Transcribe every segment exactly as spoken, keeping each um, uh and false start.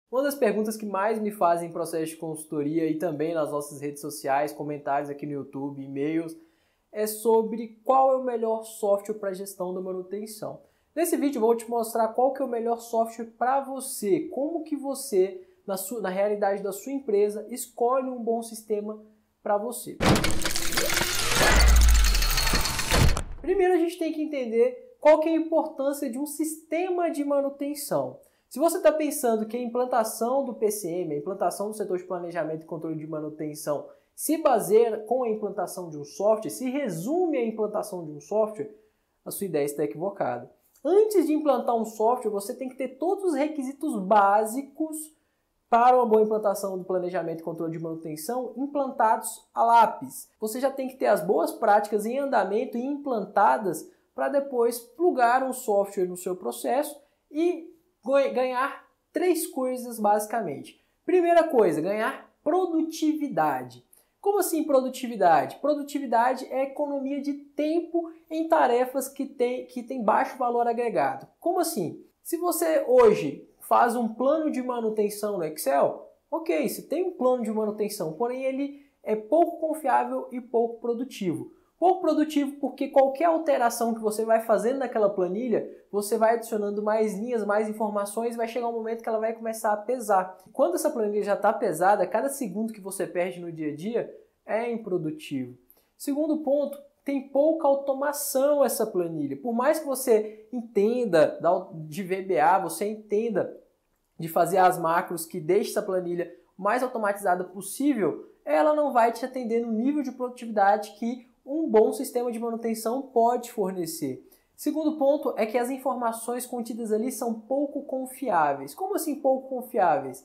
Uma das perguntas que mais me fazem em processo de consultoria e também nas nossas redes sociais, comentários aqui no YouTube, e-mails, é sobre qual é o melhor software para gestão da manutenção. Nesse vídeo eu vou te mostrar qual que é o melhor software para você, como que você, na, sua, na realidade da sua empresa, escolhe um bom sistema para você. Primeiro a gente tem que entender qual que é a importância de um sistema de manutenção. Se você está pensando que a implantação do P C M, a implantação do setor de planejamento e controle de manutenção, se baseia com a implantação de um software, se resume à implantação de um software, a sua ideia está equivocada. Antes de implantar um software, você tem que ter todos os requisitos básicos para uma boa implantação do planejamento e controle de manutenção implantados a lápis. Você já tem que ter as boas práticas em andamento e implantadas para depois plugar um software no seu processo e ganhar três coisas basicamente. Primeira coisa, ganhar produtividade. Como assim produtividade? Produtividade é economia de tempo em tarefas que tem, que tem baixo valor agregado. Como assim? Se você hoje faz um plano de manutenção no Excel, ok, você tem um plano de manutenção, porém ele é pouco confiável e pouco produtivo. Pouco produtivo porque qualquer alteração que você vai fazendo naquela planilha, você vai adicionando mais linhas, mais informações, vai chegar um momento que ela vai começar a pesar. Quando essa planilha já está pesada, cada segundo que você perde no dia a dia é improdutivo. Segundo ponto, tem pouca automação essa planilha. Por mais que você entenda de V B A, você entenda de fazer as macros que deixem essa planilha mais automatizada possível, ela não vai te atender no nível de produtividade que um bom sistema de manutenção pode fornecer. Segundo ponto é que as informações contidas ali são pouco confiáveis. Como assim pouco confiáveis?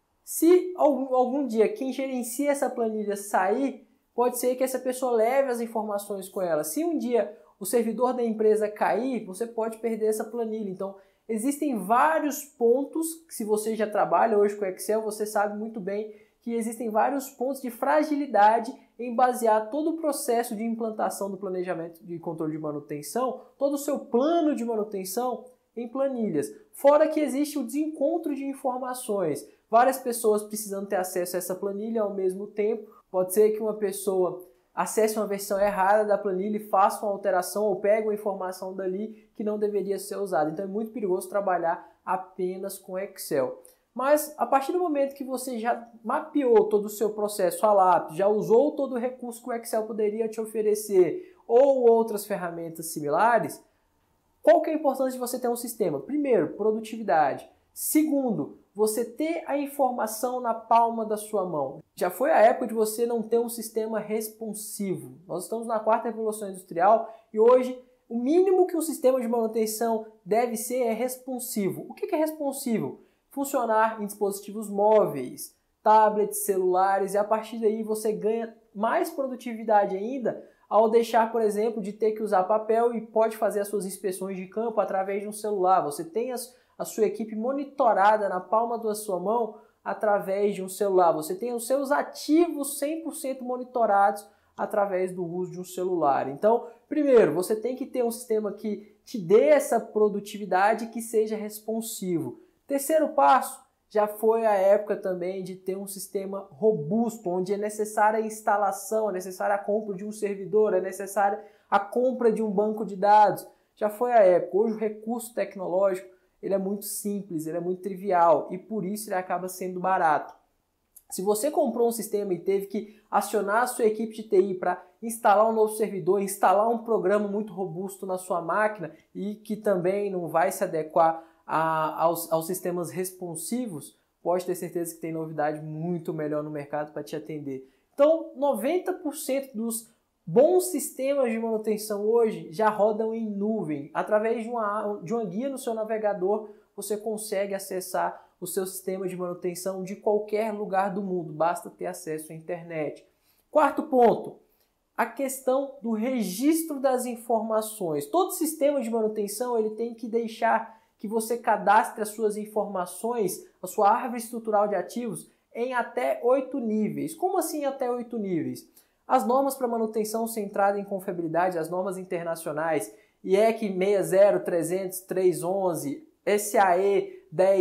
Se algum, algum dia quem gerencia essa planilha sair, pode ser que essa pessoa leve as informações com ela. Se um dia o servidor da empresa cair, você pode perder essa planilha. Então, existem vários pontos que, se você já trabalha hoje com Excel, você sabe muito bem que existem vários pontos de fragilidade em basear todo o processo de implantação do planejamento de controle de manutenção, todo o seu plano de manutenção em planilhas. Fora que existe o desencontro de informações. Várias pessoas precisando ter acesso a essa planilha ao mesmo tempo. Pode ser que uma pessoa acesse uma versão errada da planilha e faça uma alteração ou pegue uma informação dali que não deveria ser usada. Então é muito perigoso trabalhar apenas com Excel. Mas a partir do momento que você já mapeou todo o seu processo a lápis, já usou todo o recurso que o Excel poderia te oferecer ou outras ferramentas similares, qual que é a importância de você ter um sistema? Primeiro, produtividade. Segundo, você ter a informação na palma da sua mão. Já foi a época de você não ter um sistema responsivo. Nós estamos na quarta revolução industrial e hoje o mínimo que um sistema de manutenção deve ser é responsivo. O que é responsivo? Funcionar em dispositivos móveis, tablets, celulares, e a partir daí você ganha mais produtividade ainda ao deixar, por exemplo, de ter que usar papel e pode fazer as suas inspeções de campo através de um celular. Você tem as, a sua equipe monitorada na palma da sua mão através de um celular. Você tem os seus ativos cem por cento monitorados através do uso de um celular. Então, primeiro, você tem que ter um sistema que te dê essa produtividade e que seja responsivo. Terceiro passo, já foi a época também de ter um sistema robusto, onde é necessária a instalação, é necessária a compra de um servidor, é necessária a compra de um banco de dados. Já foi a época. Hoje o recurso tecnológico ele é muito simples, ele é muito trivial e por isso ele acaba sendo barato. Se você comprou um sistema e teve que acionar a sua equipe de T I para instalar um novo servidor, instalar um programa muito robusto na sua máquina e que também não vai se adequar A, aos, aos sistemas responsivos, pode ter certeza que tem novidade muito melhor no mercado para te atender. Então, noventa por cento dos bons sistemas de manutenção hoje já rodam em nuvem. Através de uma, de uma guia no seu navegador, você consegue acessar o seu sistema de manutenção de qualquer lugar do mundo, basta ter acesso à internet. Quarto ponto, a questão do registro das informações. Todo sistema de manutenção ele tem que deixar que você cadastre as suas informações, a sua árvore estrutural de ativos, em até oito níveis. Como assim até oito níveis? As normas para manutenção centrada em confiabilidade, as normas internacionais, I E C seis zero, trezentos, trezentos e onze, S A E dez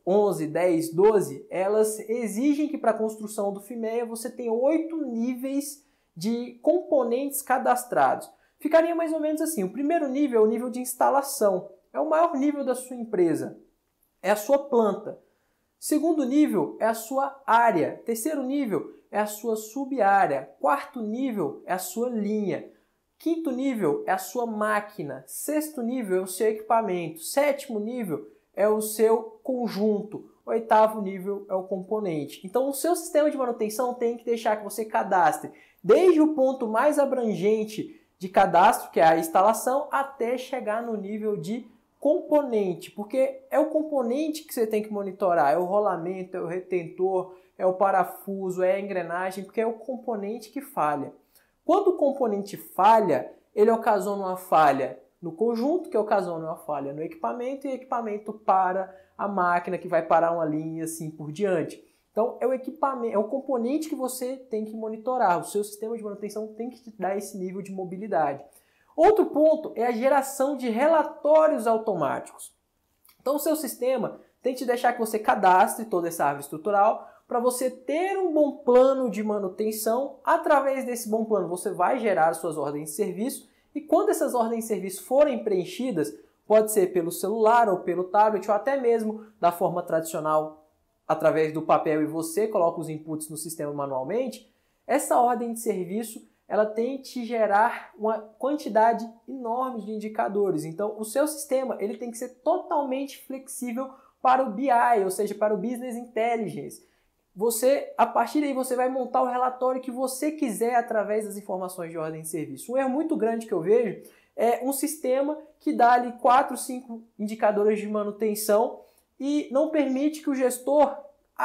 onze, dez, doze, elas exigem que para a construção do FIMEA você tenha oito níveis de componentes cadastrados. Ficaria mais ou menos assim, o primeiro nível é o nível de instalação, é o maior nível da sua empresa, é a sua planta. Segundo nível é a sua área, terceiro nível é a sua sub-área, quarto nível é a sua linha, quinto nível é a sua máquina, sexto nível é o seu equipamento, sétimo nível é o seu conjunto, oitavo nível é o componente. Então o seu sistema de manutenção tem que deixar que você cadastre desde o ponto mais abrangente de cadastro, que é a instalação, até chegar no nível de componente, porque é o componente que você tem que monitorar, é o rolamento, é o retentor, é o parafuso, é a engrenagem, porque é o componente que falha. Quando o componente falha, ele ocasiona uma falha no conjunto, que ocasiona uma falha no equipamento, e o equipamento para a máquina, que vai parar uma linha e assim por diante. Então é o equipamento, é o componente que você tem que monitorar, o seu sistema de manutenção tem que te dar esse nível de mobilidade. Outro ponto é a geração de relatórios automáticos. Então o seu sistema tem que te deixar que você cadastre toda essa árvore estrutural para você ter um bom plano de manutenção. Através desse bom plano você vai gerar suas ordens de serviço e quando essas ordens de serviço forem preenchidas, pode ser pelo celular ou pelo tablet ou até mesmo da forma tradicional através do papel e você coloca os inputs no sistema manualmente, essa ordem de serviço ela tem que te gerar uma quantidade enorme de indicadores. Então, o seu sistema ele tem que ser totalmente flexível para o B I, ou seja, para o Business Intelligence. Você, a partir daí, você vai montar o relatório que você quiser através das informações de ordem de serviço. Um erro muito grande que eu vejo é um sistema que dá ali quatro, cinco indicadores de manutenção e não permite que o gestor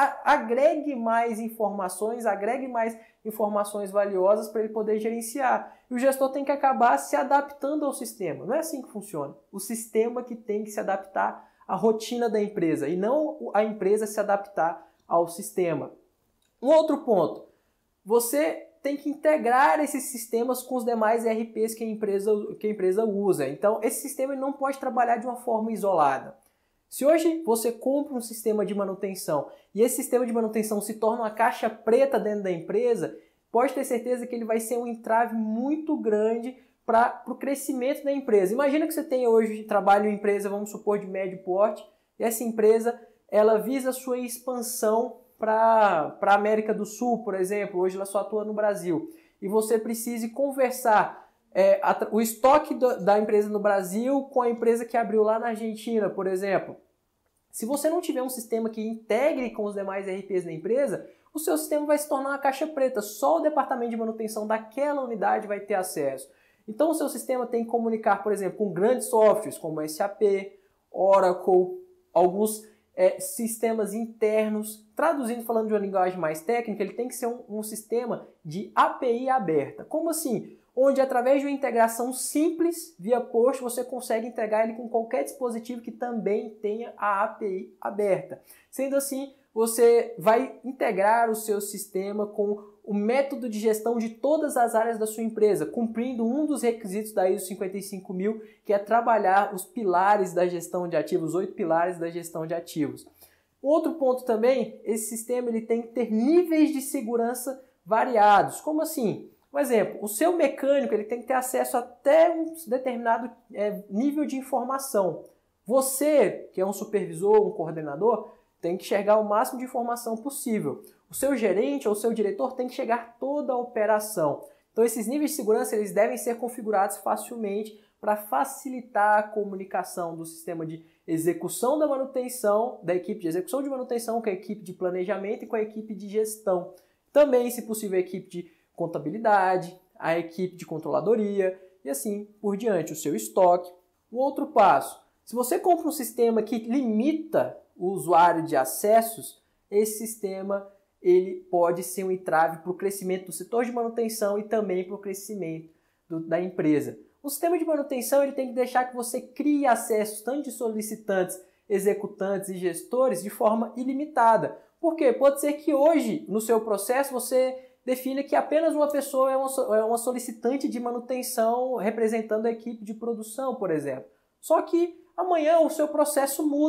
agregue mais informações, agregue mais informações valiosas para ele poder gerenciar. E o gestor tem que acabar se adaptando ao sistema. Não é assim que funciona. O sistema que tem que se adaptar à rotina da empresa e não a empresa se adaptar ao sistema. Um outro ponto, você tem que integrar esses sistemas com os demais E R Ps que a empresa, que a empresa usa. Então, esse sistema não pode trabalhar de uma forma isolada. Se hoje você compra um sistema de manutenção e esse sistema de manutenção se torna uma caixa preta dentro da empresa, pode ter certeza que ele vai ser um entrave muito grande para o crescimento da empresa. Imagina que você tem hoje, trabalha em uma empresa, vamos supor, de médio porte, e essa empresa ela visa a sua expansão para a América do Sul, por exemplo, hoje ela só atua no Brasil, e você precise conversar É, a, o estoque do, da empresa no Brasil com a empresa que abriu lá na Argentina, por exemplo. Se você não tiver um sistema que integre com os demais E R Ps da empresa, o seu sistema vai se tornar uma caixa preta. Só o departamento de manutenção daquela unidade vai ter acesso. Então o seu sistema tem que comunicar, por exemplo, com grandes softwares como S A P, Oracle, alguns é, sistemas internos. Traduzindo, falando de uma linguagem mais técnica, ele tem que ser um, um sistema de A P I aberta. Como assim? Onde através de uma integração simples via post você consegue entregar ele com qualquer dispositivo que também tenha a A P I aberta. Sendo assim, você vai integrar o seu sistema com o método de gestão de todas as áreas da sua empresa, cumprindo um dos requisitos da I S O cinquenta e cinco mil, que é trabalhar os pilares da gestão de ativos, os oito pilares da gestão de ativos. Outro ponto também, esse sistema ele tem que ter níveis de segurança variados. Como assim? Um exemplo, o seu mecânico ele tem que ter acesso até um determinado é, nível de informação. Você, que é um supervisor, um coordenador, tem que enxergar o máximo de informação possível. O seu gerente ou o seu diretor tem que chegar toda a operação. Então esses níveis de segurança eles devem ser configurados facilmente para facilitar a comunicação do sistema de execução da manutenção, da equipe de execução de manutenção com a equipe de planejamento e com a equipe de gestão. Também, se possível, a equipe de contabilidade, a equipe de controladoria e assim por diante, o seu estoque. Um outro passo, se você compra um sistema que limita o usuário de acessos, esse sistema ele pode ser um entrave para o crescimento do setor de manutenção e também para o crescimento do, da empresa. O sistema de manutenção ele tem que deixar que você crie acessos tanto de solicitantes, executantes e gestores de forma ilimitada. Por quê? Pode ser que hoje, no seu processo, você define que apenas uma pessoa é uma, é uma solicitante de manutenção representando a equipe de produção, por exemplo. Só que amanhã o seu processo muda.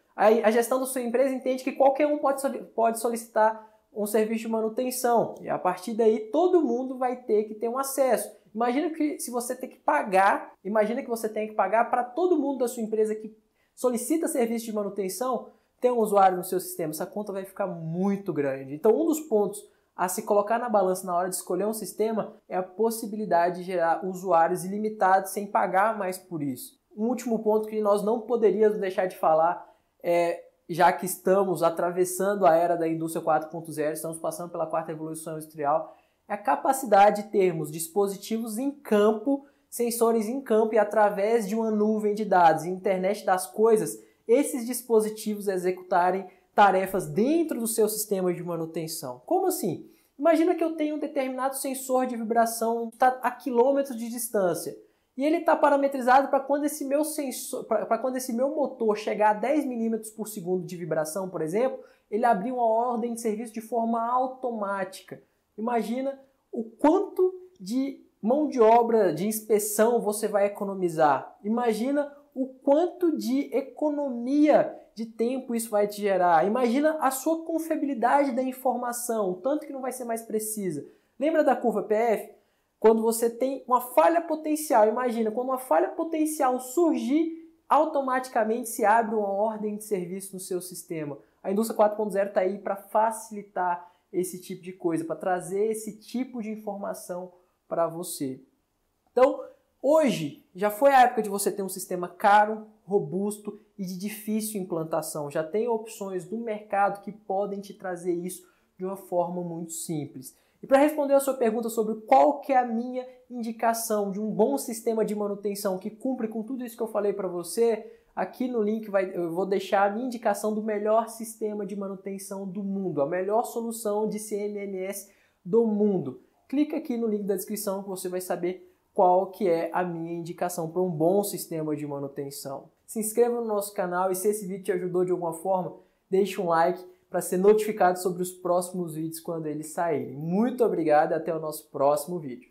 Aí a gestão da sua empresa entende que qualquer um pode, pode solicitar um serviço de manutenção. E a partir daí todo mundo vai ter que ter um acesso. Imagina que se você tem que pagar, imagina que você tem que pagar para todo mundo da sua empresa que solicita serviço de manutenção, ter um usuário no seu sistema. Essa conta vai ficar muito grande. Então um dos pontos a se colocar na balança na hora de escolher um sistema é a possibilidade de gerar usuários ilimitados sem pagar mais por isso. Um último ponto que nós não poderíamos deixar de falar é, já que estamos atravessando a era da indústria quatro ponto zero, estamos passando pela quarta revolução industrial, é a capacidade de termos dispositivos em campo, sensores em campo e através de uma nuvem de dados, internet das coisas, esses dispositivos executarem tarefas dentro do seu sistema de manutenção. Como assim? Imagina que eu tenho um determinado sensor de vibração tá a quilômetros de distância e ele está parametrizado para quando esse meu sensor, para quando esse meu motor chegar a dez milímetros por segundo de vibração, por exemplo, ele abrir uma ordem de serviço de forma automática. Imagina o quanto de mão de obra de inspeção você vai economizar. Imagina o quanto de economia de tempo isso vai te gerar. Imagina a sua confiabilidade da informação, o tanto que não vai ser mais precisa. Lembra da curva P F? Quando você tem uma falha potencial, imagina, quando uma falha potencial surgir, automaticamente se abre uma ordem de serviço no seu sistema. A indústria quatro ponto zero está aí para facilitar esse tipo de coisa, para trazer esse tipo de informação para você. Então, hoje já foi a época de você ter um sistema caro, robusto e de difícil implantação. Já tem opções do mercado que podem te trazer isso de uma forma muito simples. E para responder a sua pergunta sobre qual que é a minha indicação de um bom sistema de manutenção que cumpre com tudo isso que eu falei para você, aqui no link vai, eu vou deixar a minha indicação do melhor sistema de manutenção do mundo, a melhor solução de C M M S do mundo. Clica aqui no link da descrição que você vai saber qual que é a minha indicação para um bom sistema de manutenção. Se inscreva no nosso canal e se esse vídeo te ajudou de alguma forma, deixe um like para ser notificado sobre os próximos vídeos quando eles saírem. Muito obrigado e até o nosso próximo vídeo.